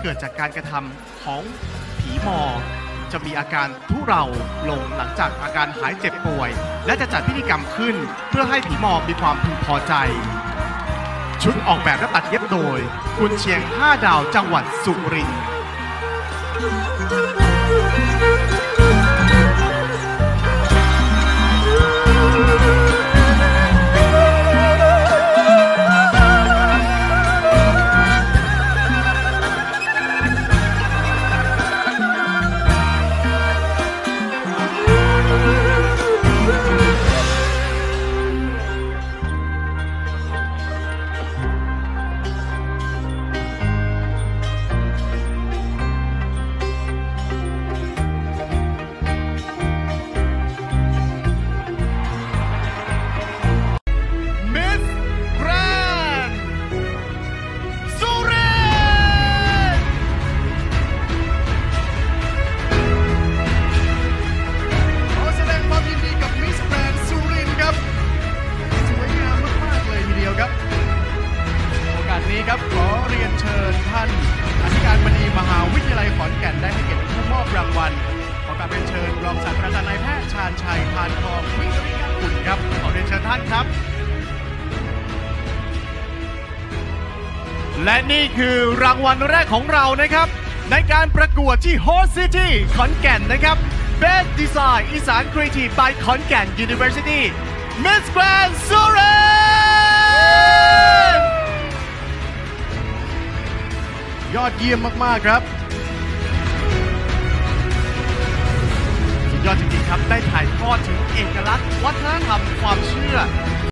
กิดจากการกระทำของผีมอจะมีอาการทุเลาลงหลังจากอาการหายเจ็บป่วยและจะจัดพิธีกรรมขึ้นเพื่อให้ผีมอมีความพึงพอใจชุดออกแบบและตัดเย็บโดยกุนเชียง5 ดาวจังหวัดสุรินทร์ครับขอเรียนเชิญท่านอธิการบดีมหาวิทยาลัยขอนแก่นได้ให้เกียรติผู้มอบรางวัลขอกราบเรียนเชิญรองศาสตราจารย์นายแพทย์ชาญชัยพานทองวิริยกุลครับขอเรียนเชิญท่านครับและนี่คือรางวัลแรกของเรานะครับในการประกวดที่ Host City ขอนแก่นนะครับ Best Design อีสาน Creative by ขอนแก่น University Miss Grand สุรินทร์ยอดเยี่ยมมากๆครับสุดยอดจริงๆครับได้ถ่ายทอดถึงเอกลักษณ์วัฒนธรรมความเชื่อ